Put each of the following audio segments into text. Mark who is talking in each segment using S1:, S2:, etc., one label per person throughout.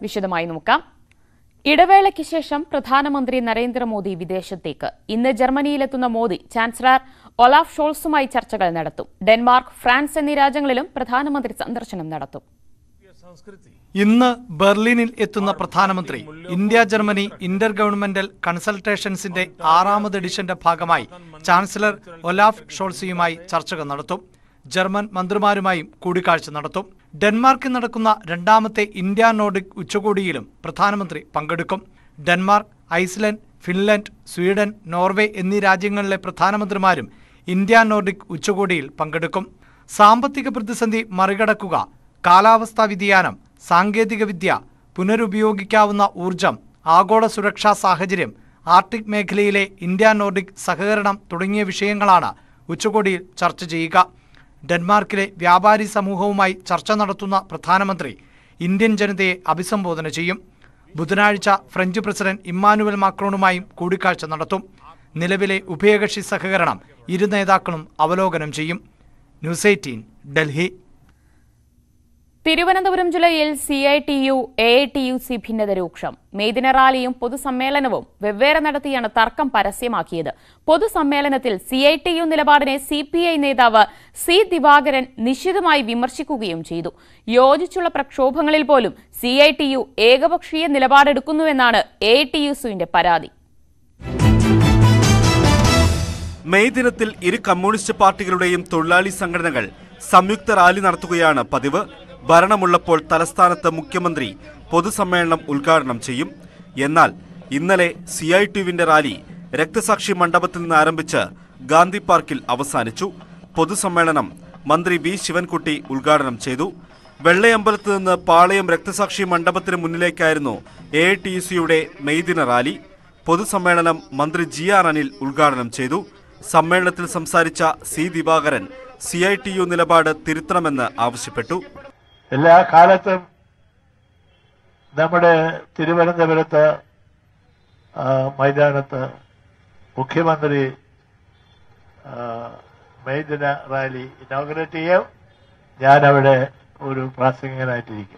S1: വിശദമായി നോക്കാം. ഇടവേളയ്ക്ക് ശേഷം പ്രധാനമന്ത്രി നരേന്ദ്രമോദി വിദേശത്തേക്ക്. ഇന്ന് ജർമ്മനിയിലെത്തുന്ന മോദി ചാൻസലർ ഒലാഫ് ഷോൾസുമായി ചർച്ചകൾ നടത്തും. ഡെൻമാർക്ക്, ഫ്രാൻസ് എന്നീ രാജ്യങ്ങളിലും പ്രധാനമന്ത്രി സന്ദർശനം നടത്തും.
S2: ഇന്ന് ബെർലിനിൽ എത്തുന്ന പ്രധാനമന്ത്രി ഇന്ത്യ ജർമ്മനി ഇന്റർ ഗവൺമെന്റൽ കൺസൾട്ടേഷൻസിന്റെ 6ാമത് എഡിഷന്റെ ഭാഗമായി ചാൻസലർ ഒലാഫ് ഷോൾസുമായി ചർച്ചകൾ നടത്തും. ജർമ്മൻ മന്ത്രിമാരുമായും കൂടിക്കാഴ്ച നടത്തും. ഡെൻമാർക്കിൽ നടക്കുന്ന 2ാമത്തെ ഇന്ത്യ നോർഡിക് ഉച്ചകോടിയിലും പ്രധാനമന്ത്രി പങ്കെടുക്കും. Denmark, Iceland, Finland, Sweden, Norway എന്നീ രാജ്യങ്ങളിലെ പ്രധാനമന്ത്രിമാരും ഇന്ത്യ നോർഡിക് ഉച്ചകോടിയിൽ പങ്കെടുക്കും. സാമ്പത്തിക പ്രതിസന്ധി മറികടക്കുക, കാലാവസ്ഥാ വ്യതിയാനം, സാങ്കേതികവിദ്യ, പുനരുപയോഗിക്കാവുന്ന ഊർജം, ആഗോള സുരക്ഷാ സാഹചര്യം, ആർട്ടിക് മേഖലയിലെ ഇന്ത്യ നോർഡിക് സഹകരണം തുടങ്ങിയ വിഷയങ്ങളാണ് ഉച്ചകോടിയിൽ ചർച്ച ചെയ്യുക. ഡെൻമാർക്കിലെ വ്യാപാരി സമൂഹവുമായി ചർച്ച നടത്തുന്ന പ്രധാനമന്ത്രി ഇന്ത്യൻ ജനതയെ അഭിസംബോധന ചെയ്യും. ബുധനാഴ്ച ഫ്രഞ്ച് പ്രസിഡന്റ് ഇമ്മാനുവൽ മാക്രോണുമായും കൂടിക്കാഴ്ച നടത്തും. നിലവിലെ ഉഭയകക്ഷി സഹകരണം ഇരു നേതാക്കളും അവലോകനം ചെയ്യും. ന്യൂസ് 18 ഡൽഹി.
S1: തിരുവനന്തപുരം ജില്ലയിൽ CITU AITUC ഭിന്നത രൂക്ഷം. മെയ്ദിന റാലിയും പൊതുസമ്മേളനവും വെവ്വേറെ നടത്തിയാണ് തർക്കം പരസ്യമാക്കിയത്. പൊതുസമ്മേളനത്തിൽ CITU നിലപാടിനെ CPI നേതാവ് C ദിവാകരൻ നിശിതമായി വിമർശിക്കുകയും ചെയ്തു. യോജിച്ചുള്ള പ്രക്ഷോഭങ്ങളിൽ പോലും CITU ഏകപക്ഷീയ നിലപാടെടുക്കുന്നുവെന്നാണ് AITUCന്റെ പരാതി.
S3: മെയ് ദിനത്തിൽ ഇരു കമ്മ്യൂണിസ്റ്റ് പാർട്ടികളുടെയും തൊഴിലാളി സംഘടനകൾ സംയുക്ത റാലി നടത്തുകയാണ് പതിവ്. ഭരണമുള്ളപ്പോൾ തലസ്ഥാനത്ത് മുഖ്യമന്ത്രി പൊതുസമ്മേളനം ഉദ്ഘാടനം ചെയ്യും. എന്നാൽ ഇന്നലെ CITUവിന്റെ റാലി രക്തസാക്ഷി മണ്ഡപത്തിൽ നിന്ന് ആരംഭിച്ച് ഗാന്ധി പാർക്കിൽ അവസാനിച്ചു. പൊതുസമ്മേളനം മന്ത്രി V ശിവൻകുട്ടി ഉദ്ഘാടനം ചെയ്തു. വെള്ളയമ്പലത്ത് നിന്ന് പാളയം രക്തസാക്ഷി മണ്ഡപത്തിന് മുന്നിലേക്കായിരുന്നു AITUCയുടെ മെയ്ദിന റാലി. പൊതുസമ്മേളനം മന്ത്രി GR അനിൽ ഉദ്ഘാടനം ചെയ്തു. സമ്മേളനത്തിൽ സംസാരിച്ച C ദിവാകരൻ CITU നിലപാട് തിരുത്തണമെന്ന് ആവശ്യപ്പെട്ടു.
S4: എല്ലാ കാലത്തും നമ്മുടെ തിരുവനന്തപുരത്ത് മൈതാനത്ത് മുഖ്യമന്ത്രി മെയ്ദിന റാലി ഇനോഗ്രേറ്റ് ചെയ്യും. ഞാനവിടെ ഒരു പ്രാസംഗികനായിട്ടിരിക്കും.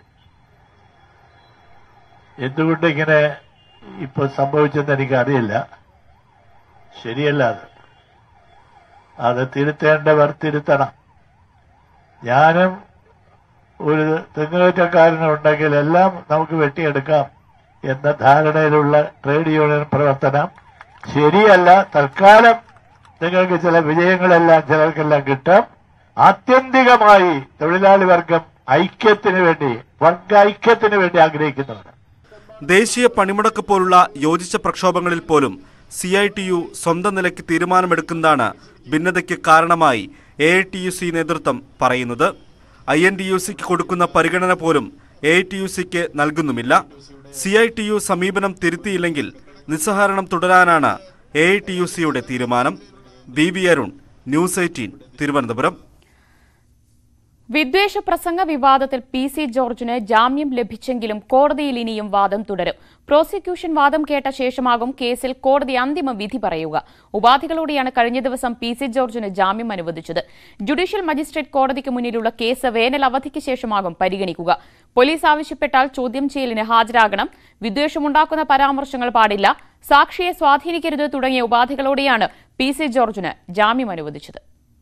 S4: എന്തുകൊണ്ട് ഇങ്ങനെ ഇപ്പോൾ സംഭവിച്ചെന്ന് എനിക്കറിയില്ല. ശരിയല്ല. അത് തിരുത്തേണ്ടവർ തിരുത്തണം. ഞാനും ഒരു തെങ്ങുകയറ്റക്കാരനുണ്ടെങ്കിൽ എല്ലാം നമുക്ക് വെട്ടിയെടുക്കാം എന്ന ധാരണയിലുള്ള ട്രേഡ് യൂണിയൻ പ്രവർത്തനം ശരിയല്ല. തൽക്കാലം നിങ്ങൾക്ക് ചില വിജയങ്ങളെല്ലാം ചിലർക്കെല്ലാം കിട്ടും. ആത്യന്തികമായി തൊഴിലാളി വർഗം ഐക്യത്തിന് വേണ്ടി, വർഗ ഐക്യത്തിന് വേണ്ടി ആഗ്രഹിക്കുന്നവർ.
S3: ദേശീയ പണിമുടക്ക് പോലുള്ള യോജിച്ച പ്രക്ഷോഭങ്ങളിൽ പോലും CITU സ്വന്തം നിലയ്ക്ക് തീരുമാനമെടുക്കുന്നതാണ് ഭിന്നതയ്ക്ക് കാരണമായി AITUC നേതൃത്വം പറയുന്നത്. INTUCക്ക് കൊടുക്കുന്ന പരിഗണന പോലും AITUCക്ക് നൽകുന്നുമില്ല. CITU സമീപനം തിരുത്തിയില്ലെങ്കിൽ നിസ്സഹകരണം തുടരാനാണ് AITUCയുടെ തീരുമാനം. BB Arun, news 18 Thiruvananthapuram.
S1: വിദ്വേഷ പ്രസംഗ വിവാദത്തിൽ PC ജോർജിന് ജാമ്യം ലഭിച്ചെങ്കിലും കോടതിയിൽ ഇനിയും വാദം തുടരും. പ്രോസിക്യൂഷൻ വാദം കേട്ട ശേഷമാകും കേസിൽ കോടതി അന്തിമ വിധി പറയുക. ഉപാധികളോടെയാണ് കഴിഞ്ഞ ദിവസം PC ജോർജിന് ജാമ്യം അനുവദിച്ചത്. ജുഡീഷ്യൽ മജിസ്ട്രേറ്റ് കോടതിക്ക് മുന്നിലുള്ള കേസ് വേനൽ അവധിക്ക് ശേഷമാകും പരിഗണിക്കുക. പോലീസ് ആവശ്യപ്പെട്ടാൽ ചോദ്യം ചെയ്യലിന് ഹാജരാകണം. വിദ്വേഷമുണ്ടാക്കുന്ന പരാമർശങ്ങൾ പാടില്ല. സാക്ഷിയെ സ്വാധീനിക്കരുത് തുടങ്ങിയ ഉപാധികളോടെയാണ് PC ജോർജിന് ജാമ്യം അനുവദിച്ചത്.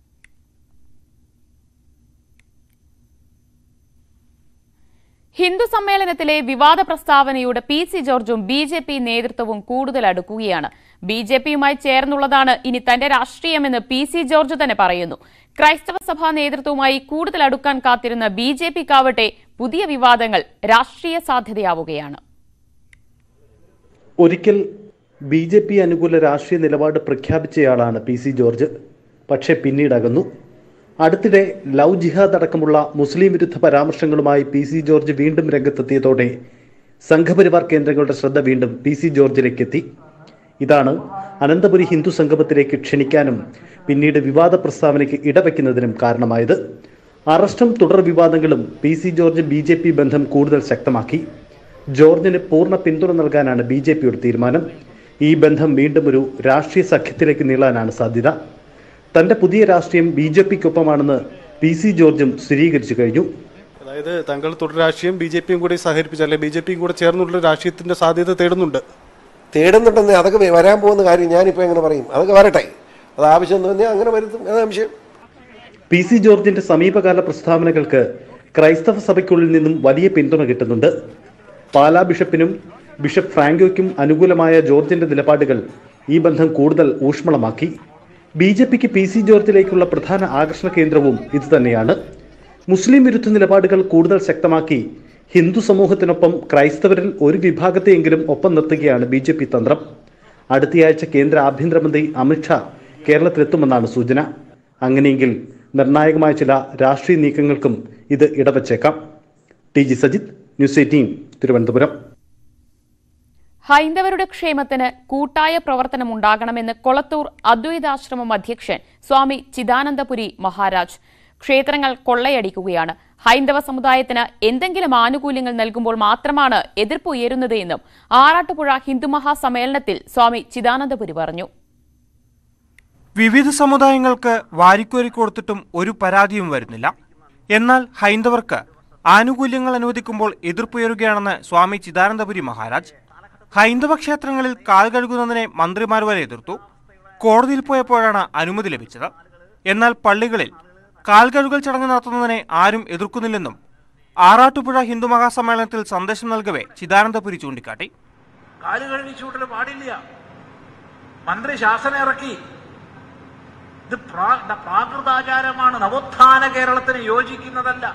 S1: ഹിന്ദു സമ്മേളനത്തിലെ വിവാദ പ്രസ്താവനയുടെ PC ജോർജും BJP നേതൃത്വവും കൂടുതൽ അടുക്കുകയാണ്. BJPയുമായി ചേർന്നുള്ളതാണ് ഇനി തന്റെ രാഷ്ട്രീയമെന്ന് PC ജോർജ് തന്നെ പറയുന്നു. ക്രൈസ്തവ സഭാ നേതൃത്വവുമായി കൂടുതൽ അടുക്കാൻ കാത്തിരുന്ന BJPക്കാവട്ടെ പുതിയ വിവാദങ്ങൾ രാഷ്ട്രീയ സാധ്യതയാവുകയാണ്.
S5: ഒരിക്കൽ BJP അനുകൂല രാഷ്ട്രീയ നിലപാട് പ്രഖ്യാപിച്ചയാളാണ് PC ജോർജ്. പക്ഷേ പിന്നീട് അകന്നു. അടുത്തിടെ ലവ് ജിഹാദ് അടക്കമുള്ള മുസ്ലിം വിരുദ്ധ പരാമർശങ്ങളുമായി PC ജോർജ് വീണ്ടും രംഗത്തെത്തിയതോടെ സംഘപരിവാർ കേന്ദ്രങ്ങളുടെ ശ്രദ്ധ വീണ്ടും PC ജോർജിലേക്ക് എത്തി. ഇതാണ് അനന്തപുരി ഹിന്ദു സംഗമത്തിലേക്ക് ക്ഷണിക്കാനും പിന്നീട് വിവാദ പ്രസ്താവനയ്ക്ക് ഇടവയ്ക്കുന്നതിനും കാരണമായത്. അറസ്റ്റും തുടർ വിവാദങ്ങളും PC ജോർജ് BJP ബന്ധം കൂടുതൽ ശക്തമാക്കി. ജോർജിന് പൂർണ്ണ പിന്തുണ നൽകാനാണ് BJPയുടെ തീരുമാനം. ഈ ബന്ധം വീണ്ടും ഒരു രാഷ്ട്രീയ സഖ്യത്തിലേക്ക് നീളാനാണ് സാധ്യത. തന്റെ പുതിയ രാഷ്ട്രീയം BJPക്കൊപ്പമാണെന്ന് PC ജോർജും സ്ഥിരീകരിച്ചു കഴിഞ്ഞു.
S6: അതായത് താങ്കൾ തുടർ രാഷ്ട്രീയം BJP-യും കൂടി സഹകരിപ്പിച്ചല്ലേ, BJP-യും കൂടെ ചേർന്നുള്ള രാഷ്ട്രീയത്തിന്റെ സാധ്യത തേടുന്നുണ്ടെന്ന്
S7: അതൊക്കെ വരാൻ പോകുന്ന കാര്യം ഞാനിപ്പോൾ എങ്ങനെ പറയും? അതൊക്കെ വരട്ടെ, അത് ആവശ്യം തോന്നിയാൽ അങ്ങനെ വരുത്തും, അതാണ് വിഷയം.
S5: PC ജോർജിന്റെ സമീപകാല പ്രസ്താവനകൾക്ക് ക്രൈസ്തവ സഭയ്ക്കുള്ളിൽ നിന്നും വലിയ പിന്തുണ കിട്ടുന്നുണ്ട്. പാലാ ബിഷപ്പിനും ബിഷപ്പ് ഫ്രാങ്കോയ്ക്കും അനുകൂലമായ ജോർജിന്റെ നിലപാടുകൾ ഈ ബന്ധം കൂടുതൽ ഊഷ്മളമാക്കി. BJP-ക്ക് PC ജോർജിലേക്കുള്ള പ്രധാന ആകർഷണ കേന്ദ്രവും ഇതുതന്നെയാണ്. മുസ്ലിം വിരുദ്ധ നിലപാടുകൾ കൂടുതൽ ശക്തമാക്കി ഹിന്ദു സമൂഹത്തിനൊപ്പം ക്രൈസ്തവരിൽ ഒരു വിഭാഗത്തെയെങ്കിലും ഒപ്പം നിർത്തുകയാണ് BJP തന്ത്രം. അടുത്തയാഴ്ച കേന്ദ്ര ആഭ്യന്തരമന്ത്രി അമിത്ഷാ കേരളത്തിലെത്തുമെന്നാണ് സൂചന. അങ്ങനെയെങ്കിൽ നിർണായകമായ ചില രാഷ്ട്രീയ നീക്കങ്ങൾക്കും ഇത് ഇടവച്ചേക്കാം. TG Sajith, News18 Thiruvananthapuram.
S1: ഹൈന്ദവരുടെ ക്ഷേമത്തിന് കൂട്ടായ പ്രവർത്തനം ഉണ്ടാകണമെന്ന് കൊളത്തൂർ അദ്വൈതാശ്രമം അധ്യക്ഷൻ സ്വാമി ചിദാനന്ദപുരി മഹാരാജ്. ക്ഷേത്രങ്ങൾ കൊള്ളയടിക്കുകയാണ്. ഹൈന്ദവ സമുദായത്തിന് എന്തെങ്കിലും ആനുകൂല്യങ്ങൾ നൽകുമ്പോൾ മാത്രമാണ് എതിർപ്പ് ഉയരുന്നത് എന്നും ആറാട്ടുപുഴ ഹിന്ദുമഹാസമ്മേളനത്തിൽ സ്വാമി ചിദാനന്ദപുരി പറഞ്ഞു.
S8: വിവിധ സമുദായങ്ങൾക്ക് വാരിക്കോരി കൊടുത്തിട്ടും ഒരു പരാതിയും വരുന്നില്ല. എന്നാൽ ഹൈന്ദവർക്ക് ആനുകൂല്യങ്ങൾ അനുവദിക്കുമ്പോൾ എതിർപ്പുയരുകയാണെന്ന് സ്വാമി ചിദാനന്ദപുരി മഹാരാജ്. ഹൈന്ദവ ക്ഷേത്രങ്ങളിൽ കാൽ കഴുകുന്നതിനെ മന്ത്രിമാർ വരെ എതിർത്തു. കോടതിയിൽ പോയപ്പോഴാണ് അനുമതി ലഭിച്ചത്. എന്നാൽ പള്ളികളിൽ കാൽ കഴുകൽ ചടങ്ങ് നടത്തുന്നതിനെ ആരും എതിർക്കുന്നില്ലെന്നും ആറാട്ടുപുഴ ഹിന്ദു മഹാസമ്മേളനത്തിൽ സന്ദേശം നൽകവെ ചിദാനന്ദപുരി ചൂണ്ടിക്കാട്ടി.
S9: കാലുകഴുകിച്ചൂട്ടൽ പാടില്ല, മന്ത്രി ശാസനം ഇറക്കി. ഇത് പ്രാകൃതാചാരമാണ്, നവോത്ഥാന കേരളത്തിന് യോജിക്കുന്നതല്ല.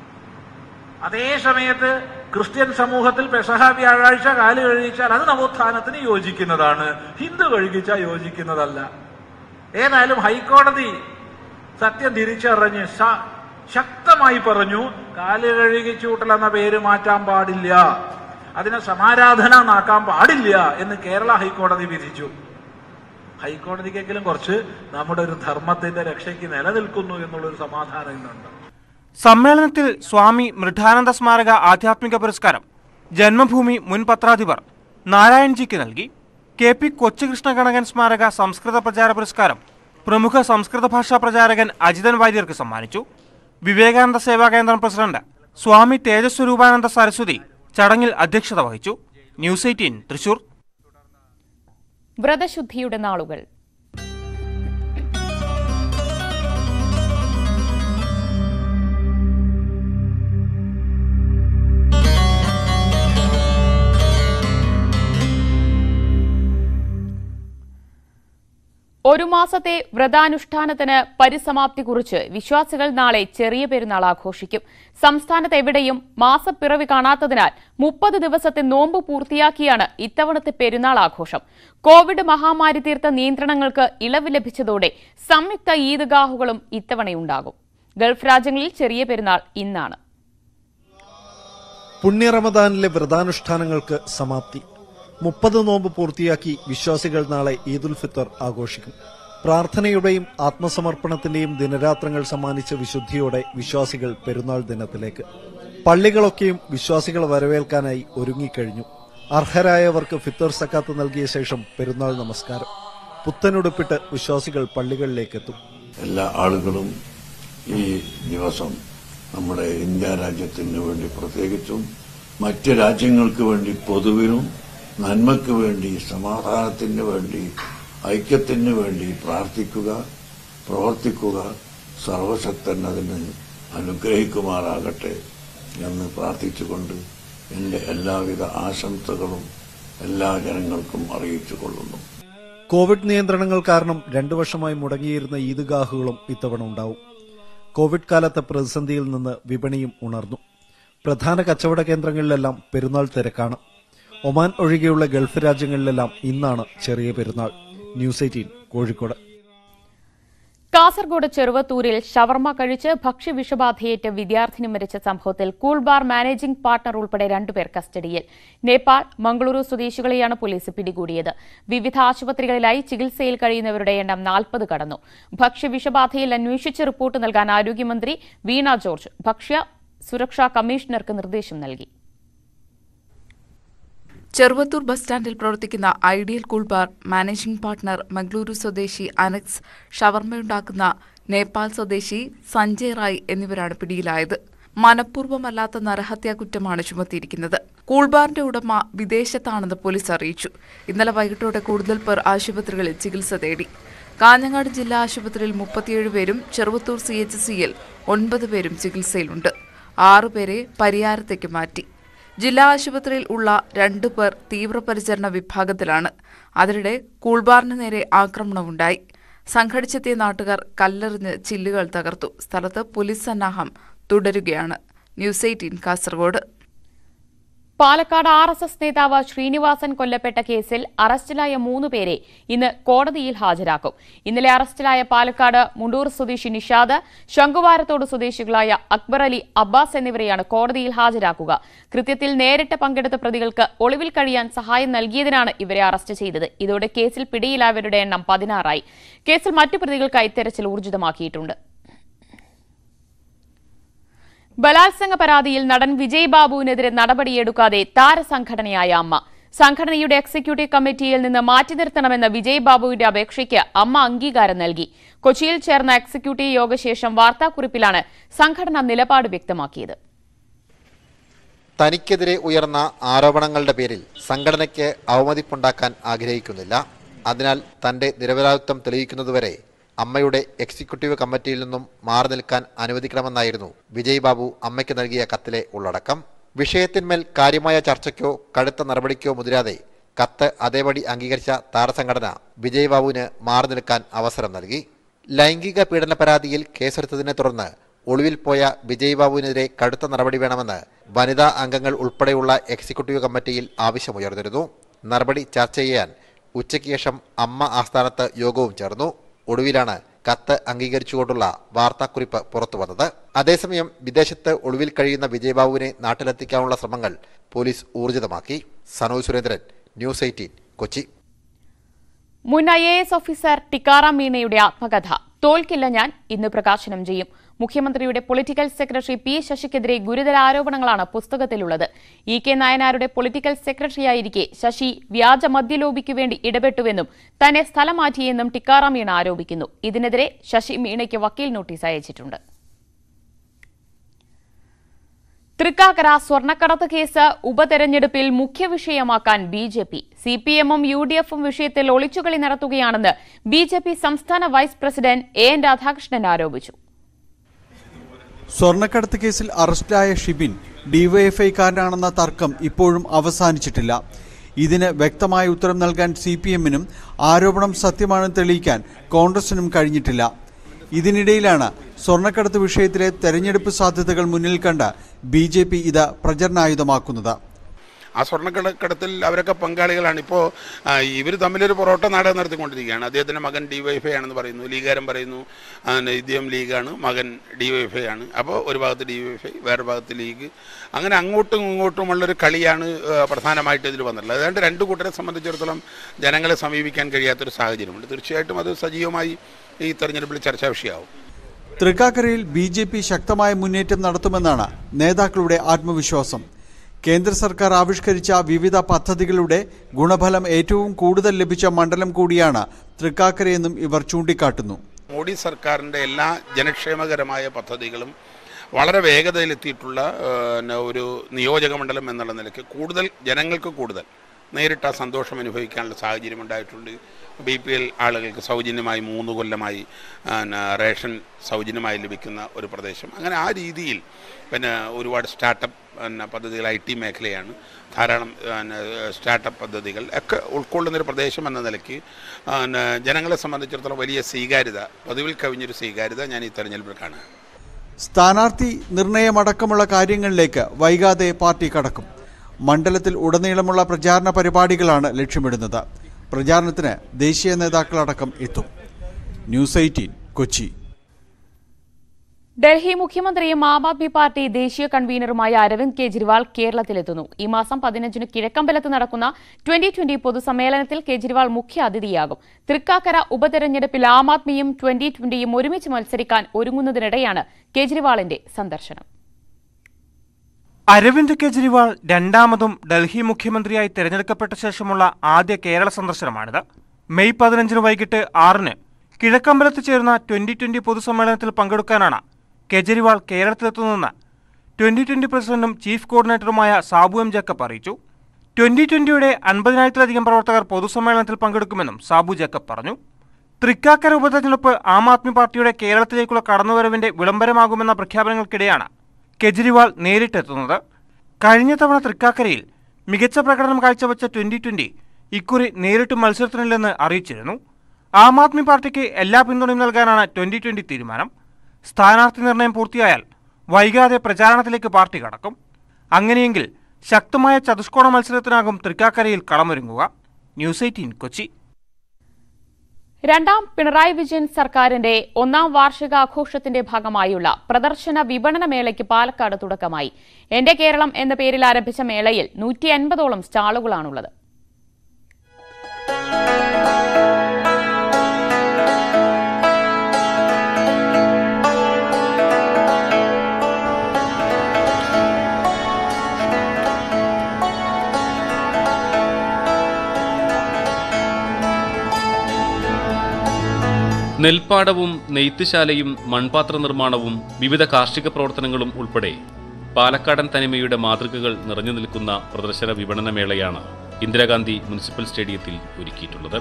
S9: അതേ സമയത്ത് ക്രിസ്ത്യൻ സമൂഹത്തിൽ പെസഹ വ്യാഴാഴ്ച കാല് കഴുകിച്ചാൽ അത് നവോത്ഥാനത്തിന് യോജിക്കുന്നതാണ്, ഹിന്ദു കഴുകിച്ചാൽ യോജിക്കുന്നതല്ല. ഏതായാലും ഹൈക്കോടതി സത്യം തിരിച്ചറിഞ്ഞ് ശക്തമായി പറഞ്ഞു, കാല് കഴുകിച്ചൂട്ടൽ എന്ന പേര് മാറ്റാൻ പാടില്ല, അതിനെ സമാരാധന എന്നാക്കാൻ പാടില്ല എന്ന് കേരള ഹൈക്കോടതി വിധിച്ചു. ഹൈക്കോടതിക്കെങ്കിലും കുറച്ച് നമ്മുടെ ഒരു ധർമ്മത്തിന്റെ രക്ഷയ്ക്ക് നിലനിൽക്കുന്നു എന്നുള്ളൊരു സമാധാനം ഇന്നുണ്ട്.
S8: സമ്മേളനത്തിൽ സ്വാമി മൃഢാനന്ദ സ്മാരക ആധ്യാത്മിക പുരസ്കാരം ജന്മഭൂമി മുൻ പത്രാധിപർ നാരായൺജിക്ക് നൽകി. KP കൊച്ചുകൃഷ്ണഗണകൻ സ്മാരക സംസ്കൃത പ്രചാര പുരസ്കാരം പ്രമുഖ സംസ്കൃത ഭാഷാ പ്രചാരകൻ അജിതൻ വാര്യർക്ക് സമ്മാനിച്ചു. വിവേകാനന്ദ സേവാകേന്ദ്രം പ്രസിഡന്റ് സ്വാമി തേജസ്വരൂപാനന്ദ സരസ്വതി ചടങ്ങിൽ അധ്യക്ഷത വഹിച്ചു. News18 തൃശൂർ.
S1: വ്രതശുദ്ധിയുടെ നാളുകൾ. ഒരു മാസത്തെ വ്രതാനുഷ്ഠാനത്തിന് പരിസമാപ്തി കുറിച്ച് വിശ്വാസികൾ നാളെ ചെറിയ പെരുന്നാൾ ആഘോഷിക്കും. സംസ്ഥാനത്ത് എവിടെയും മാസപ്പിറവി കാണാത്തതിനാൽ 30 ദിവസത്തെ നോമ്പ് പൂർത്തിയാക്കിയാണ് ഇത്തവണത്തെ പെരുന്നാൾ ആഘോഷം. കോവിഡ് മഹാമാരി തീർത്ത നിയന്ത്രണങ്ങൾക്ക് ഇളവ് ലഭിച്ചതോടെ സംയുക്ത ഈദ്ഗാഹുകളും ഇത്തവണയുണ്ടാകും. ഗൾഫ് രാജ്യങ്ങളിൽ ചെറിയ പെരുന്നാൾ ഇന്നാണ്.
S10: പുണ്യ റമദാനിലെ വ്രതാനുഷ്ഠാനങ്ങൾക്ക് സമാപ്തി. 30 നോമ്പ് പൂർത്തിയാക്കി വിശ്വാസികൾ നാളെ ഈദുൽ ഫിത്തർ ആഘോഷിക്കും. പ്രാർത്ഥനയുടെയും ആത്മസമർപ്പണത്തിന്റെയും ദിനരാത്രങ്ങൾ സമ്മാനിച്ച വിശുദ്ധിയോടെ വിശ്വാസികൾ പെരുന്നാൾ ദിനത്തിലേക്ക്. പള്ളികളൊക്കെയും വിശ്വാസികളെ വരവേൽക്കാനായി ഒരുങ്ങിക്കഴിഞ്ഞു. അർഹരായവർക്ക് ഫിത്തർ സക്കാത്ത് നൽകിയ ശേഷം പെരുന്നാൾ നമസ്കാരം. പുത്തനുടുപ്പിട്ട് വിശ്വാസികൾ പള്ളികളിലേക്കെത്തും.
S11: എല്ലാ ആളുകളും ഈ ദിവസം നമ്മുടെ ഇന്ത്യ രാജ്യത്തിന് വേണ്ടി പ്രത്യേകിച്ചും മറ്റ് രാജ്യങ്ങൾക്ക് വേണ്ടി പൊതുവിനും നന്മയ്ക്ക് വേണ്ടി, സമാധാനത്തിന് വേണ്ടി, ഐക്യത്തിന് വേണ്ടി പ്രാർത്ഥിക്കുക, പ്രവർത്തിക്കുക. സർവശക്തൻ അതിന് അനുഗ്രഹിക്കുമാറാകട്ടെ എന്ന് പ്രാർത്ഥിച്ചുകൊണ്ട് എന്റെ എല്ലാവിധ ആശംസകളും എല്ലാ ജനങ്ങൾക്കും അറിയിച്ചുകൊള്ളുന്നു.
S10: കോവിഡ് നിയന്ത്രണങ്ങൾ കാരണം 2 വർഷമായി മുടങ്ങിയിരുന്ന ഈദ്ഗാഹുകളും ഇത്തവണ ഉണ്ടാവും. കോവിഡ് കാലത്തെ പ്രതിസന്ധിയിൽ നിന്ന് വിപണിയും ഉണർന്നു. പ്രധാന കച്ചവട കേന്ദ്രങ്ങളിലെല്ലാം പെരുന്നാൾ തിരക്കാണ്. ഒമാൻ ഒഴികെയുള്ള ഗൾഫ് രാജ്യങ്ങളിലെല്ലാം ഇന്നാണ് ചെറിയ പെരുന്നാൾ. News18 കോഴിക്കോട്.
S1: കാസർഗോഡ് ചെറുവത്തൂരിൽ ഷവർമ കഴിച്ച് ഭക്ഷ്യവിഷബാധയേറ്റ് വിദ്യാർത്ഥിനി മരിച്ച സംഭവത്തിൽ കൂൾബാർ മാനേജിംഗ് പാർട്ണർ ഉൾപ്പെടെ 2 പേർ കസ്റ്റഡിയിൽ. നേപ്പാൾ, മംഗളൂരു സ്വദേശികളെയാണ് പോലീസ് പിടികൂടിയത്. വിവിധ ആശുപത്രികളിലായി ചികിത്സയിൽ കഴിയുന്നവരുടെ എണ്ണം 40 കടന്നു. ഭക്ഷ്യവിഷബാധയിൽ അന്വേഷിച്ച് റിപ്പോർട്ട് നൽകാൻ ആരോഗ്യമന്ത്രി വീണ ജോർജ് ഭക്ഷ്യ സുരക്ഷാ കമ്മീഷണർക്ക് നിർദ്ദേശം നൽകി.
S12: ചെറുവത്തൂർ ബസ് സ്റ്റാൻഡിൽ പ്രവർത്തിക്കുന്ന ideal cool bar managing partner Mangaluru സ്വദേശി അനക്സ്, ഷവർമയുണ്ടാക്കുന്ന നേപ്പാൾ സ്വദേശി സഞ്ജയ് റായ് എന്നിവരാണ് പിടിയിലായത്. മനഃപൂർവ്വമല്ലാത്ത നരഹത്യാ കുറ്റമാണ് ചുമത്തിയിരിക്കുന്നത്. കൂൾബാറിന്റെ ഉടമ വിദേശത്താണെന്ന് പോലീസ് അറിയിച്ചു. ഇന്നലെ വൈകിട്ടോടെ കൂടുതൽ പേർ ആശുപത്രികളിൽ ചികിത്സ തേടി. കാഞ്ഞങ്ങാട് ജില്ലാ ആശുപത്രിയിൽ 37 പേരും ചെറുവത്തൂർ CHCയിൽ 9 പേരും ചികിത്സയിലുണ്ട്. 6 പേരെ പരിയാരത്തേക്ക് മാറ്റി. ജില്ലാ ആശുപത്രിയിൽ ഉള്ള 2 പേർ തീവ്രപരിചരണ വിഭാഗത്തിലാണ്. അതിനിടെ കൂൾബാറിന് നേരെ ആക്രമണമുണ്ടായി. സംഘടിച്ചെത്തിയ നാട്ടുകാർ കല്ലെറിഞ്ഞ് ചില്ലുകൾ തകർത്തു. സ്ഥലത്ത് പോലീസ് സന്നാഹം തുടരുകയാണ്. ന്യൂസ് 18 കാസർഗോഡ്.
S1: പാലക്കാട് RSS നേതാവ് ശ്രീനിവാസൻ കൊല്ലപ്പെട്ട കേസിൽ അറസ്റ്റിലായ 3 പേരെ ഇന്ന് കോടതിയിൽ ഹാജരാക്കും. ഇന്നലെ അറസ്റ്റിലായ പാലക്കാട് മുണ്ടൂർ സ്വദേശി നിഷാദ്, ശംഖുവാരത്തോട് സ്വദേശികളായ അക്ബർ അലി, അബ്ബാസ് എന്നിവരെയാണ് കോടതിയിൽ ഹാജരാക്കുക. കൃത്യത്തിൽ നേരിട്ട് പങ്കെടുത്ത പ്രതികൾക്ക് ഒളിവിൽ കഴിയാൻ സഹായം നൽകിയതിനാണ് ഇവരെ അറസ്റ്റ് ചെയ്തത്. ഇതോടെ കേസിൽ പിടിയിലായവരുടെ എണ്ണം 16ആയി. കേസിൽ മറ്റു പ്രതികൾക്കായി തെരച്ചിൽ ഊർജിതമാക്കിയിട്ടുണ്ട്. ബലാത്സംഗ പരാതിയിൽ നടൻ വിജയ് ബാബുവിനെതിരെ നടപടിയെടുക്കാതെ താരസംഘടനയായ അമ്മ. സംഘടനയുടെ എക്സിക്യൂട്ടീവ് കമ്മിറ്റിയിൽ നിന്ന് മാറ്റി നിർത്തണമെന്ന വിജയ് ബാബുവിന്റെ അപേക്ഷയ്ക്ക് അമ്മ അംഗീകാരം നൽകി. കൊച്ചിയിൽ ചേർന്ന എക്സിക്യൂട്ടീവ് യോഗശേഷം വാർത്താക്കുറിപ്പിലാണ് സംഘടന നിലപാട് വ്യക്തമാക്കിയത്.
S13: തനിക്കെതിരെ ഉയർന്ന ആരോപണങ്ങളുടെ പേരിൽ സംഘടനയ്ക്ക് അവമതിപ്പുണ്ടാക്കാൻ ആഗ്രഹിക്കുന്നില്ല. അതിനാൽ തന്റെ നിരപരാധിത്വം തെളിയിക്കുന്നതുവരെ അമ്മയുടെ എക്സിക്യൂട്ടീവ് കമ്മിറ്റിയിൽ നിന്നും മാറി നിൽക്കാൻ അനുവദിക്കണമെന്നായിരുന്നു വിജയ് ബാബു അമ്മയ്ക്ക് നൽകിയ കത്തിലെ ഉള്ളടക്കം. വിഷയത്തിന്മേൽ കാര്യമായ ചർച്ചയ്ക്കോ കടുത്ത നടപടിക്കോ മുതിരാതെ കത്ത് അതേപടി അംഗീകരിച്ച താരസംഘടന വിജയ് ബാബുവിന് മാറി നിൽക്കാൻ അവസരം നൽകി. ലൈംഗിക പീഡന പരാതിയിൽ കേസെടുത്തതിനെ തുടർന്ന് ഒളിവിൽ പോയ വിജയ് ബാബുവിനെതിരെ കടുത്ത നടപടി വേണമെന്ന് വനിതാ അംഗങ്ങൾ ഉൾപ്പെടെയുള്ള എക്സിക്യൂട്ടീവ് കമ്മിറ്റിയിൽ ആവശ്യമുയർന്നിരുന്നു. നടപടി ചർച്ച ചെയ്യാൻ ഉച്ചയ്ക്ക് ശേഷം അമ്മ ആസ്ഥാനത്ത് യോഗവും ചേർന്നു. ഒടുവിലാണ് കത്ത് അംഗീകരിച്ചുകൊണ്ടുള്ള വാർത്താക്കുറിപ്പ് പുറത്തുവന്നത്. അതേസമയം വിദേശത്ത് ഒളിവിൽ കഴിയുന്ന വിജയ് ബാബുവിനെ നാട്ടിലെത്തിക്കാനുള്ള ശ്രമങ്ങൾ പോലീസ് ഊർജിതമാക്കി. സനോജ് സുരേന്ദ്രൻ, ന്യൂസ് 18 കൊച്ചി.
S1: മുൻ IAS ഓഫീസർ ടിക്കാറാം മീണയുടെ ആത്മകഥ തോൽക്കില്ല ഞാൻ ഇന്ന് പ്രകാശനം ചെയ്യും. മുഖ്യമന്ത്രിയുടെ പൊളിറ്റിക്കൽ സെക്രട്ടറി P. ശശിക്കെതിരെ ഗുരുതര ആരോപണങ്ങളാണ് പുസ്തകത്തിലുള്ളത്. EK നായനാരുടെ പൊളിറ്റിക്കൽ സെക്രട്ടറിയായിരിക്കെ ശശി വ്യാജ മദ്യലോബിക്കു വേണ്ടി ഇടപെട്ടുവെന്നും തന്നെ സ്ഥലം മാറ്റിയെന്നും ടിക്കാറാം മീണ ആരോപിക്കുന്നു. ഇതിനെതിരെ ശശി മീണയ്ക്ക് വക്കീൽ നോട്ടീസ് അയച്ചിട്ടുണ്ട്. തൃക്കാക്കര സ്വർണ്ണക്കടത്ത് കേസ് ഉപതെരഞ്ഞെടുപ്പിൽ മുഖ്യ വിഷയമാക്കാൻ BJP. CPM-ഉം UDF-ഉം വിഷയത്തിൽ ഒളിച്ചുകളി നടത്തുകയാണെന്ന് BJP സംസ്ഥാന വൈസ് പ്രസിഡന്റ് AN രാധാകൃഷ്ണൻ ആരോപിച്ചു.
S14: സ്വർണ്ണക്കടത്ത് കേസിൽ അറസ്റ്റിലായ ഷിബിൻ ഡിവൈഎഫ്ഐക്കാരനാണെന്ന തർക്കം ഇപ്പോഴും അവസാനിച്ചിട്ടില്ല. ഇതിന് വ്യക്തമായ ഉത്തരം നൽകാൻ CPM-നും ആരോപണം സത്യമാണെന്ന് തെളിയിക്കാൻ കോൺഗ്രസിനും കഴിഞ്ഞിട്ടില്ല. ഇതിനിടയിലാണ് സ്വർണ്ണക്കടത്ത് വിഷയത്തിലെ തെരഞ്ഞെടുപ്പ് സാധ്യതകൾ മുന്നിൽ കണ്ട BJP ഇത് പ്രചരണായുധമാക്കുന്നത്.
S15: ആ സ്വർണ്ണക്കടത്തിൽ അവരൊക്കെ പങ്കാളികളാണ്. ഇപ്പോൾ ഇവർ തമ്മിലൊരു പൊറോട്ട നാടകം നടത്തിക്കൊണ്ടിരിക്കുകയാണ്. അദ്ദേഹത്തിൻ്റെ മകൻ DYFI ആണെന്ന് പറയുന്നു, ലീഗുകാരൻ പറയുന്നു ഇദ്ദേഹം ലീഗാണ്, മകൻ DYFI ആണ്. അപ്പോൾ ഒരു ഭാഗത്ത് DYFI, വേറെ ഭാഗത്ത് ലീഗ്, അങ്ങനെ അങ്ങോട്ടും ഇങ്ങോട്ടുമുള്ളൊരു കളിയാണ് പ്രധാനമായിട്ട് ഇതിൽ വന്നിട്ടുള്ളത്. അതുകൊണ്ട് രണ്ടു കൂട്ടരെ സംബന്ധിച്ചിടത്തോളം ജനങ്ങളെ സമീപിക്കാൻ കഴിയാത്തൊരു സാഹചര്യമുണ്ട്. തീർച്ചയായിട്ടും അത് സജീവമായി ഈ തെരഞ്ഞെടുപ്പിൽ ചർച്ചാ വിഷയമാവും.
S14: തൃക്കാക്കരയിൽ BJP ശക്തമായ മുന്നേറ്റം നടത്തുമെന്നാണ് നേതാക്കളുടെ ആത്മവിശ്വാസം. കേന്ദ്ര സർക്കാർ ആവിഷ്കരിച്ച വിവിധ പദ്ധതികളുടെ ഗുണഫലം ഏറ്റവും കൂടുതൽ ലഭിച്ച മണ്ഡലം കൂടിയാണ് തൃക്കാക്കരയെന്നും ഇവർ ചൂണ്ടിക്കാട്ടുന്നു.
S15: മോഡി സർക്കാരിൻ്റെ എല്ലാ ജനക്ഷേമകരമായ പദ്ധതികളും വളരെ വേഗതയിലെത്തിയിട്ടുള്ള ഒരു നിയോജക മണ്ഡലം എന്നുള്ള നിലയ്ക്ക് കൂടുതൽ ജനങ്ങൾക്ക് കൂടുതൽ നേരിട്ട് ആ സന്തോഷം അനുഭവിക്കാനുള്ള സാഹചര്യം ഉണ്ടായിട്ടുണ്ട്. BPL ആളുകൾക്ക് സൗജന്യമായി 3 കൊല്ലമായി റേഷൻ സൗജന്യമായി ലഭിക്കുന്ന ഒരു പ്രദേശം. അങ്ങനെ ആ രീതിയിൽ ഒരുപാട് സ്റ്റാർട്ടപ്പ് പദ്ധതികൾ, IT മേഖലയാണ്, ധാരാളം സ്റ്റാർട്ടപ്പ് പദ്ധതികൾ ഒക്കെ ഉൾക്കൊള്ളുന്നൊരു പ്രദേശം എന്ന നിലയ്ക്ക് ജനങ്ങളെ സംബന്ധിച്ചിടത്തോളം വലിയ സ്വീകാര്യത, പതിവിൽ കവിഞ്ഞൊരു സ്വീകാര്യത ഞാൻ ഈ തെരഞ്ഞെടുപ്പിൽ കാണുക.
S14: സ്ഥാനാർത്ഥി നിർണയമടക്കമുള്ള കാര്യങ്ങളിലേക്ക് വൈകാതെ പാർട്ടി കടക്കും. മണ്ഡലത്തിൽ ഉടനീളമുള്ള പ്രചാരണ പരിപാടികളാണ് ലക്ഷ്യമിടുന്നത്. പ്രചാരണത്തിന് ദേശീയ നേതാക്കളടക്കം എത്തും. ന്യൂസ് 18 കൊച്ചി.
S1: ഡൽഹി മുഖ്യമന്ത്രിയും ആം ആദ്മി പാർട്ടി ദേശീയ കൺവീനറുമായ അരവിന്ദ് കെജ്രിവാൾ കേരളത്തിലെത്തുന്നു. ഈ മാസം 15-ന് കിഴക്കമ്പലത്ത് നടക്കുന്ന 2020 പൊതുസമ്മേളനത്തിൽ കെജ്രിവാൾ മുഖ്യ അതിഥിയാകും. തൃക്കാക്കര ഉപതെരഞ്ഞെടുപ്പിൽ ആം ആദ്മിയും 2020യും ഒരുമിച്ച് മത്സരിക്കാൻ ഒരുങ്ങുന്നതിനിടെയാണ് കെജ്രിവാളിന്റെ സന്ദർശനം.
S8: അരവിന്ദ് കെജ്രിവാൾ രണ്ടാമതും ഡൽഹി മുഖ്യമന്ത്രിയായി തെരഞ്ഞെടുക്കപ്പെട്ട ശേഷമുള്ള ആദ്യ കേരള സന്ദർശനമാണിത്. മെയ് 15 വൈകിട്ട് 6-ന് കിഴക്കമ്പലത്ത് ചേർന്ന 2020 പൊതുസമ്മേളനത്തിൽ പങ്കെടുക്കാനാണ് കെജ്രിവാൾ കേരളത്തിലെത്തുന്നതെന്ന് 2020 പ്രസിഡന്റും ചീഫ് കോർഡിനേറ്ററുമായ സാബു എം ജേക്കബ് അറിയിച്ചു. 2020യുടെ 50,000-ലധികം പ്രവർത്തകർ പൊതുസമ്മേളനത്തിൽ പങ്കെടുക്കുമെന്നും സാബു ജേക്കബ് പറഞ്ഞു. തൃക്കാക്കര ഉപതെരഞ്ഞെടുപ്പ് ആം ആദ്മി പാർട്ടിയുടെ കേരളത്തിലേക്കുള്ള കടന്നുവരവിന്റെ വിളംബരമാകുമെന്ന പ്രഖ്യാപനങ്ങൾക്കിടെയാണ് കെജ്രിവാൾ നേരിട്ടെത്തുന്നത്. കഴിഞ്ഞ തവണ തൃക്കാക്കരയിൽ മികച്ച പ്രകടനം കാഴ്ചവെച്ച 2020 ഇക്കുറി നേരിട്ട് മത്സരത്തിനില്ലെന്ന് അറിയിച്ചിരുന്നു. ആം ആദ്മി പാർട്ടിക്ക് എല്ലാ പിന്തുണയും നൽകാനാണ് 2020 തീരുമാനം. സ്ഥാനാർത്ഥി നിർണയം പൂർത്തിയായാൽ വൈകാതെ പ്രചാരണത്തിലേക്ക് പാർട്ടി കടക്കും. അങ്ങനെയെങ്കിൽ ശക്തമായ ചതുഷ്കോണ മത്സരത്തിനാകും തൃക്കാക്കരയിൽ കളമൊരുങ്ങുക. ന്യൂസ് 18 കൊച്ചി.
S1: രണ്ടാം പിണറായി വിജയൻ സർക്കാരിന്റെ 1ാം വാർഷികാഘോഷത്തിന്റെ ഭാഗമായുള്ള പ്രദർശന വിപണന മേളയ്ക്ക് പാലക്കാട് തുടക്കമായി. എന്റെ കേരളം എന്ന പേരിൽ ആരംഭിച്ച മേളയിൽ 150ഓളം സ്റ്റാളുകളാണുള്ളത്.
S16: നെൽപ്പാടവും നെയ്ത്തുശാലയും മൺപാത്ര നിർമ്മാണവും വിവിധ കാർഷിക പ്രവർത്തനങ്ങളും ഉൾപ്പെടെ പാലക്കാടൻ തനിമയുടെ മാതൃകകൾ നിറഞ്ഞു നിൽക്കുന്ന പ്രദർശന വിപണന മേളയാണ് ഇന്ദിരാഗാന്ധി മുനിസിപ്പൽ സ്റ്റേഡിയത്തിൽ ഒരുക്കിയിട്ടുള്ളത്.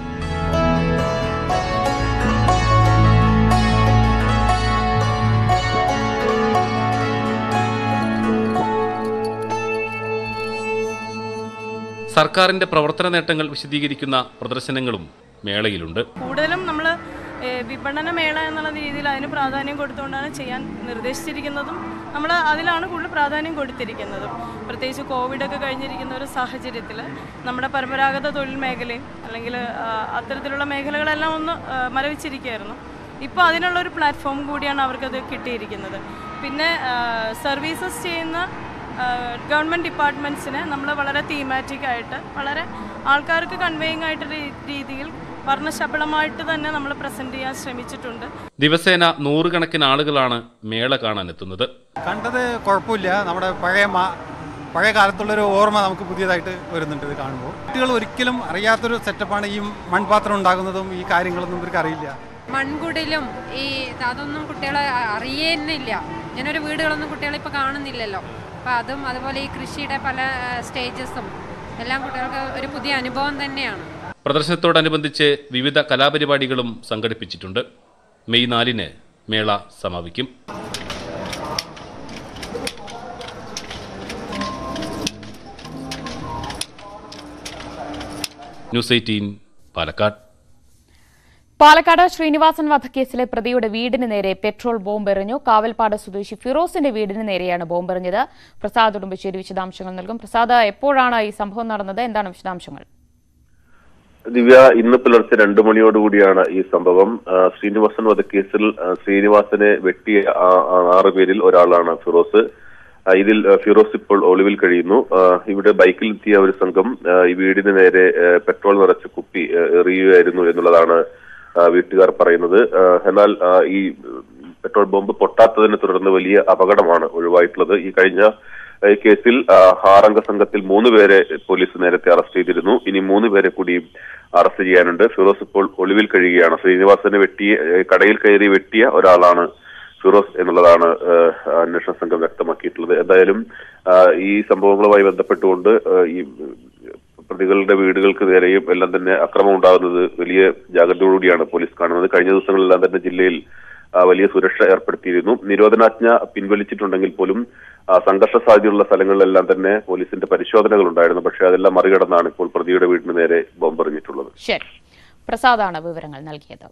S16: സർക്കാരിന്റെ പ്രവർത്തന നേട്ടങ്ങൾ വിശദീകരിക്കുന്ന പ്രദർശനങ്ങളും മേളയിലുണ്ട്.
S17: കൂടുതലും നമ്മൾ വിപണന മേള എന്നുള്ള രീതിയിൽ അതിന് പ്രാധാന്യം കൊടുത്തുകൊണ്ടാണ് ചെയ്യാൻ നിർദ്ദേശിച്ചിരിക്കുന്നതും നമ്മൾ അതിലാണ് കൂടുതൽ പ്രാധാന്യം കൊടുത്തിരിക്കുന്നതും. പ്രത്യേകിച്ച് കോവിഡൊക്കെ കഴിഞ്ഞിരിക്കുന്ന ഒരു സാഹചര്യത്തിൽ നമ്മുടെ പരമ്പരാഗത തൊഴിൽ മേഖലയും അല്ലെങ്കിൽ അത്തരത്തിലുള്ള മേഖലകളെല്ലാം ഒന്ന് മരവിച്ചിരിക്കുകയായിരുന്നു. ഇപ്പോൾ അതിനുള്ളൊരു പ്ലാറ്റ്ഫോം കൂടിയാണ് അവർക്കത് കിട്ടിയിരിക്കുന്നത്. പിന്നെ സർവീസസ് ചെയ്യുന്ന ഗവൺമെൻറ് ഡിപ്പാർട്ട്മെൻറ്റ്സിനെ നമ്മൾ വളരെ തീമാറ്റിക് ആയിട്ട് വളരെ ആൾക്കാർക്ക് കൺവേയിങ് ആയിട്ടുള്ള രീതിയിൽ വർണ്ണശബളമായിട്ട് തന്നെ നമ്മൾ പ്രസന്റ് ചെയ്യാൻ ശ്രമിച്ചിട്ടുണ്ട്.
S16: ദിവസേന 100 കണക്കിന് ആളുകളാണ് മേള കാണാനെത്തുന്നത്.
S18: കണ്ടത് കുഴപ്പമില്ല. നമ്മുടെ പഴയ കാലത്തുള്ളൊരു ഓർമ്മ നമുക്ക് പുതിയതായിട്ട് വരുന്നുണ്ട് ഇത് കാണുമ്പോൾ. കുട്ടികൾ ഒരിക്കലും അറിയാത്തൊരു സെറ്റപ്പാണ് ഈ മൺപാത്രം ഉണ്ടാകുന്നതും ഈ കാര്യങ്ങളൊന്നും ഇവർക്ക് അറിയില്ല.
S19: മൺകുടിലും ഈ അതൊന്നും കുട്ടികളെ അറിയുന്നില്ല. ഇങ്ങനൊരു വീടുകളൊന്നും കുട്ടികളിപ്പോൾ കാണുന്നില്ലല്ലോ. അപ്പോൾ അതും അതുപോലെ ഈ കൃഷിയുടെ പല സ്റ്റേജസും എല്ലാം കുട്ടികൾക്ക് ഒരു പുതിയ അനുഭവം തന്നെയാണ്.
S16: പ്രദർശനത്തോടനുബന്ധിച്ച് വിവിധ കലാപരിപാടികളും സംഘടിപ്പിച്ചിട്ടുണ്ട്. മെയ് 4-ന് മേള സമാപിക്കും. ന്യൂസ് 18 പാലക്കാട്.
S1: പാലക്കാട് ശ്രീനിവാസൻ വധക്കേസിലെ പ്രതിയുടെ വീടിന് നേരെ പെട്രോൾ ബോംബെറിഞ്ഞു. കാവൽപ്പാട് സ്വദേശി ഫിറോസിന്റെ വീടിന് നേരെയാണ് ബോംബെറിഞ്ഞത്. പ്രസാദ് ഉടുമ്പശ്ശേരി വിശദാംശങ്ങൾ നൽകും. പ്രസാദ്, എപ്പോഴാണ് ഈ സംഭവം നടന്നത്? എന്താണ് വിശദാംശങ്ങൾ?
S20: ദിവ്യ, ഇന്ന് പുലർച്ചെ 2 മണിയോടുകൂടിയാണ് ഈ സംഭവം. ശ്രീനിവാസൻ വധക്കേസിൽ ശ്രീനിവാസനെ വെട്ടിയ 6 പേരിൽ ഒരാളാണ് ഫിറോസ്. ഇതിൽ ഫിറോസ് ഇപ്പോൾ ഒളിവിൽ കഴിയുന്നു. ഇവിടെ ബൈക്കിലെത്തിയ ഒരു സംഘം ഈ വീടിന് നേരെ പെട്രോൾ നിറച്ച കുപ്പി എറിയുകയായിരുന്നു എന്നുള്ളതാണ് വീട്ടുകാർ പറയുന്നത്. എന്നാൽ ഈ പെട്രോൾ ബോംബ് പൊട്ടാത്തതിനെ തുടർന്ന് വലിയ അപകടമാണ് ഒഴിവായിട്ടുള്ളത്. ഈ കഴിഞ്ഞ കേസിൽ 6 അംഗ സംഘത്തിൽ 3 പേരെ പോലീസ് നേരത്തെ അറസ്റ്റ് ചെയ്തിരുന്നു. ഇനി 3 പേരെ കൂടി അറസ്റ്റ് ചെയ്യാനുണ്ട്. ഫിറോസ് ഇപ്പോൾ ഒളിവിൽ കഴിയുകയാണ്. ശ്രീനിവാസനെ കടയിൽ കയറി വെട്ടിയ ഒരാളാണ് ഫിറോസ് എന്നുള്ളതാണ് അന്വേഷണ സംഘം വ്യക്തമാക്കിയിട്ടുള്ളത്. എന്തായാലും ഈ സംഭവങ്ങളുമായി ബന്ധപ്പെട്ടുകൊണ്ട് ഈ പ്രതികളുടെ വീടുകൾക്ക് നേരെയും എല്ലാം തന്നെ അക്രമം ഉണ്ടാകുന്നത് വലിയ ജാഗ്രതയോടുകൂടിയാണ് പോലീസ് കാണുന്നത്. കഴിഞ്ഞ ദിവസങ്ങളെല്ലാം തന്നെ ജില്ലയിൽ വലിയ സുരക്ഷ ഏർപ്പെടുത്തിയിരുന്നു. നിരോധനാജ്ഞ പിൻവലിച്ചിട്ടുണ്ടെങ്കിൽ പോലും സംഘർഷ സാധ്യതയുള്ള സ്ഥലങ്ങളിലെല്ലാം തന്നെ പോലീസിന്റെ പരിശോധനകൾ ഉണ്ടായിരുന്നു. പക്ഷേ അതെല്ലാം മറികടന്നാണ് ഇപ്പോൾ പ്രതിയുടെ വീടിന് നേരെ ബോംബെറിഞ്ഞിട്ടുള്ളത്.
S1: ശരി, പ്രസാദാണ് വിവരങ്ങൾ നൽകിയത്.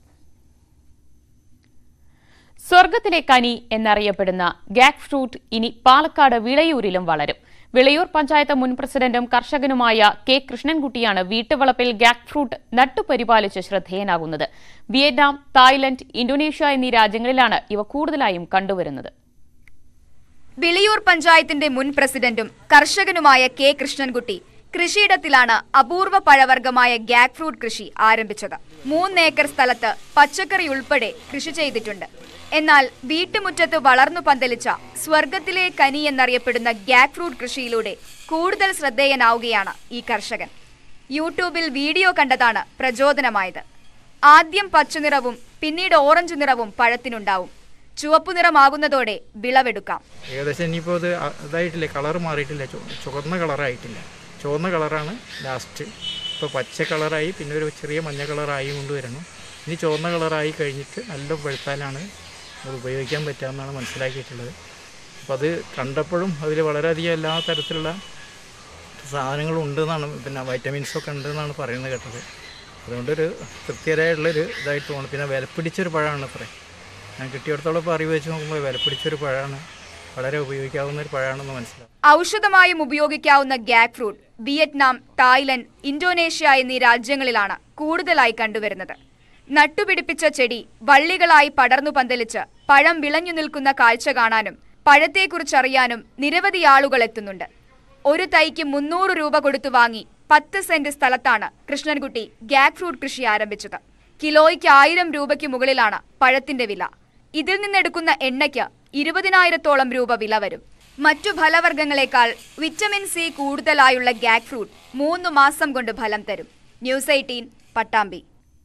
S1: സ്വർഗത്തിലെ കനി എന്നറിയപ്പെടുന്ന ഗാക് ഫ്രൂട്ട് ഇനി പാലക്കാട് വിളയൂരിലും വളരും. വിളയൂർ പഞ്ചായത്ത് മുൻ പ്രസിഡന്റും കർഷകനുമായ കെ കൃഷ്ണൻകുട്ടിയാണ് വീട്ടുവളപ്പിൽ ഗാക് ഫ്രൂട്ട് നട്ടുപരിപാലിച്ച് ശ്രദ്ധേയനാകുന്നത്. വിയറ്റ്നാം, തായ്ലൻഡ്, ഇന്തോനേഷ്യ എന്നീ രാജ്യങ്ങളിലാണ് ഇവ കൂടുതലായും കണ്ടുവരുന്നത്.
S21: വിളയൂർ പഞ്ചായത്തിന്റെ മുൻ പ്രസിഡന്റും കർഷകനുമായ കെ കൃഷ്ണൻകുട്ടി കൃഷിയിടത്തിലാണ് അപൂർവ പഴവർഗ്ഗമായ ഗാക് ഫ്രൂട്ട് കൃഷി ആരംഭിച്ചത്. 3 ഏക്കർ സ്ഥലത്ത് പച്ചക്കറി ഉൾപ്പെടെ കൃഷി ചെയ്തിട്ടുണ്ട്. എന്നാൽ വീട്ടുമുറ്റത്ത് വളർന്നു പന്തലിച്ച സ്വർഗത്തിലെ കനി എന്നറിയപ്പെടുന്ന ഗാക് ഫ്രൂട്ട് കൃഷിയിലൂടെ കൂടുതൽ ശ്രദ്ധേയനാവുകയാണ് ഈ കർഷകൻ. യൂട്യൂബിൽ വീഡിയോ കണ്ടതാണ് പ്രചോദനമായത്. ആദ്യം പച്ചനിറവും പിന്നീട് ഓറഞ്ച് നിറവും പഴത്തിനുണ്ടാവും. ചുവപ്പു നിറമാകുന്നതോടെ വിളവെടുക്കാം.
S2: ഏകദേശം ഇനിയിപ്പോൾ ഇത് ഇതായിട്ടില്ല, കളർ മാറിയിട്ടില്ല, ചുവന്ന കളറായിട്ടില്ല. ചുവന്ന കളറാണ് ലാസ്റ്റ്. ഇപ്പോൾ പച്ച കളറായി, പിന്നെ ഒരു ചെറിയ മഞ്ഞ കളറായി കൊണ്ടുവരണം. ഇനി ചുവന്ന കളറായി കഴിഞ്ഞിട്ട് നല്ല പഴുത്താലാണ് അത് ഉപയോഗിക്കാൻ പറ്റാമെന്നാണ് മനസ്സിലാക്കിയിട്ടുള്ളത്. അപ്പോൾ അത് കണ്ടപ്പോഴും അതിൽ വളരെയധികം എല്ലാ തരത്തിലുള്ള സാധനങ്ങളും ഉണ്ടെന്നാണ്, പിന്നെ വൈറ്റമിൻസൊക്കെ ഉണ്ടെന്നാണ് പറയുന്നത് കേട്ടത്. അതുകൊണ്ടൊരു തൃപ്തികരമായിട്ടുള്ളൊരു ഇതായിട്ട് തോന്നുന്നു. പിന്നെ വിലപിടിച്ചൊരു പഴമാണ് അത്രേ. ഞാൻ കിട്ടിയിടത്തോളം ഇപ്പോൾ അറിവ് വെച്ച് നോക്കുമ്പോൾ വിലപിടിച്ചൊരു പഴമാണ്, വളരെ ഉപയോഗിക്കാവുന്ന ഒരു പഴമാണെന്ന് മനസ്സിലാവും.
S21: ഔഷധമായും ഉപയോഗിക്കാവുന്ന gac fruit Vietnam, Thailand, Indonesia എന്നീ രാജ്യങ്ങളിലാണ് കൂടുതലായി കണ്ടുവരുന്നത്. നട്ടുപിടിപ്പിച്ച ചെടി വള്ളികളായി പടർന്നു പന്തലിച്ച് പഴം വിളഞ്ഞു നിൽക്കുന്ന കാഴ്ച കാണാനും പഴത്തെക്കുറിച്ചറിയാനും നിരവധി ആളുകൾ എത്തുന്നുണ്ട്. ഒരു തൈക്ക് 300 രൂപ കൊടുത്തു വാങ്ങി 10 സെന്റ് സ്ഥലത്താണ് കൃഷ്ണൻകുട്ടി ഗാക് ഫ്രൂട്ട് കൃഷി ആരംഭിച്ചത്. കിലോയ്ക്ക് 1000 രൂപയ്ക്ക് മുകളിലാണ് പഴത്തിന്റെ വില. ഇതിൽ നിന്നെടുക്കുന്ന എണ്ണയ്ക്ക് 20,000-ഓളം രൂപ വില വരും. മറ്റു ഫലവർഗ്ഗങ്ങളെക്കാൾ വിറ്റമിൻ സി കൂടുതലായുള്ള ഗാക് ഫ്രൂട്ട് 3 മാസം കൊണ്ട് ഫലം തരും. ന്യൂസ് 18 പട്ടാമ്പി.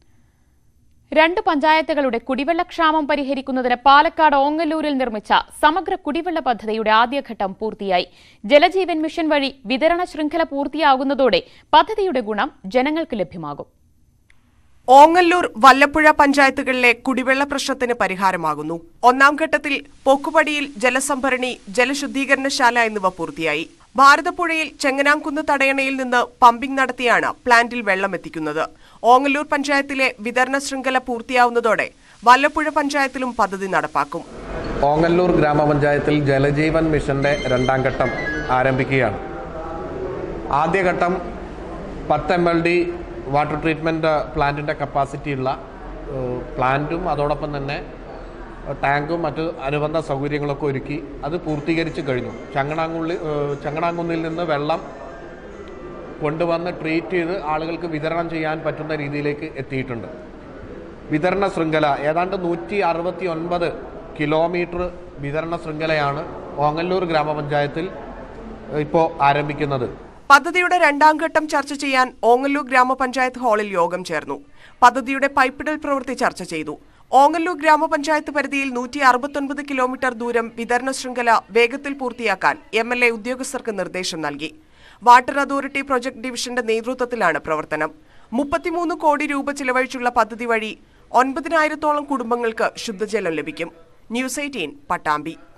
S1: 2 പഞ്ചായത്തുകളുടെ കുടിവെള്ളക്ഷാമം പരിഹരിക്കുന്നതിന് പാലക്കാട് ഓങ്ങല്ലൂരിൽ നിർമ്മിച്ച സമഗ്ര കുടിവെള്ള പദ്ധതിയുടെ ആദ്യഘട്ടം പൂർത്തിയായി. ജലജീവൻ മിഷൻ വഴി വിതരണ ശൃംഖല പൂർത്തിയാകുന്നതോടെ പദ്ധതിയുടെ ഗുണം ജനങ്ങൾക്ക് ലഭ്യമാകും.
S22: ഓങ്ങല്ലൂർ, വല്ലപ്പുഴ പഞ്ചായത്തുകളിലെ കുടിവെള്ള പ്രശ്നത്തിന് പരിഹാരമാകുന്നു. 1ാം ഘട്ടത്തിൽ പൊക്കുപടിയിൽ ജലസംഭരണി, ജലശുദ്ധീകരണശാല എന്നിവ പൂർത്തിയായി. ഭാരതപ്പുഴയിൽ ചെങ്ങനാംകുന്ന് തടയണയിൽ നിന്ന് പമ്പിംഗ് നടത്തിയാണ് പ്ലാന്റിൽ വെള്ളം എത്തിക്കുന്നത്. ഓങ്ങല്ലൂർ പഞ്ചായത്തിലെ വിതരണ ശൃംഖല പൂർത്തിയാവുന്നതോടെ വല്ലപ്പുഴ പഞ്ചായത്തിലും പദ്ധതി നടപ്പാക്കും.
S23: ഓങ്ങല്ലൂർ ഗ്രാമപഞ്ചായത്തിൽ ജലജീവൻ മിഷന്റെ 2ാം ഘട്ടം ആരംഭിക്കുകയാണ്. ആദ്യഘട്ടം 10 MLD വാട്ടർ ട്രീറ്റ്മെന്റ് പ്ലാന്റിന്റെ കപ്പാസിറ്റിയുള്ള പ്ലാന്റും അതോടൊപ്പം തന്നെ ടാങ്കും മറ്റ് അനുബന്ധ സൗകര്യങ്ങളൊക്കെ ഒരുക്കി അത് പൂർത്തീകരിച്ചു കഴിഞ്ഞു. ചങ്ങനാംകുന്നിൽ നിന്ന് വെള്ളം കൊണ്ടുവന്ന് ട്രീറ്റ് ചെയ്ത് ആളുകൾക്ക് വിതരണം ചെയ്യാൻ പറ്റുന്ന രീതിയിലേക്ക് എത്തിയിട്ടുണ്ട്. വിതരണ ശൃംഖല ഏതാണ്ട് 169 കിലോമീറ്റർ വിതരണ ശൃംഖലയാണ് ഓങ്ങല്ലൂർ ഗ്രാമപഞ്ചായത്തിൽ ഇപ്പോൾ ആരംഭിക്കുന്നത്.
S22: പദ്ധതിയുടെ 2ാം ഘട്ടം ചർച്ച ചെയ്യാൻ ഓങ്ങല്ലൂർ ഗ്രാമപഞ്ചായത്ത് ഹാളിൽ യോഗം ചേർന്നു. പദ്ധതിയുടെ പൈപ്പിടൽ പ്രവൃത്തി ചർച്ച ചെയ്തു. ഓങ്ങല്ലൂർ ഗ്രാമപഞ്ചായത്ത് പരിധിയിൽ 169 കിലോമീറ്റർ ദൂരം വിതരണ ശൃംഖല വേഗത്തിൽ പൂർത്തിയാക്കാൻ MLA ഉദ്യോഗസ്ഥർക്ക് നിർദ്ദേശം നൽകി. വാട്ടർ അതോറിറ്റി പ്രൊജക്ട് ഡിവിഷന്റെ നേതൃത്വത്തിലാണ് പ്രവർത്തനം. 33 കോടി രൂപ ചിലവഴിച്ചുള്ള പദ്ധതി വഴി 9,000-ഓളം കുടുംബങ്ങൾക്ക് ശുദ്ധജലം ലഭിക്കും. ന്യൂസ് 18 പട്ടാമ്പി.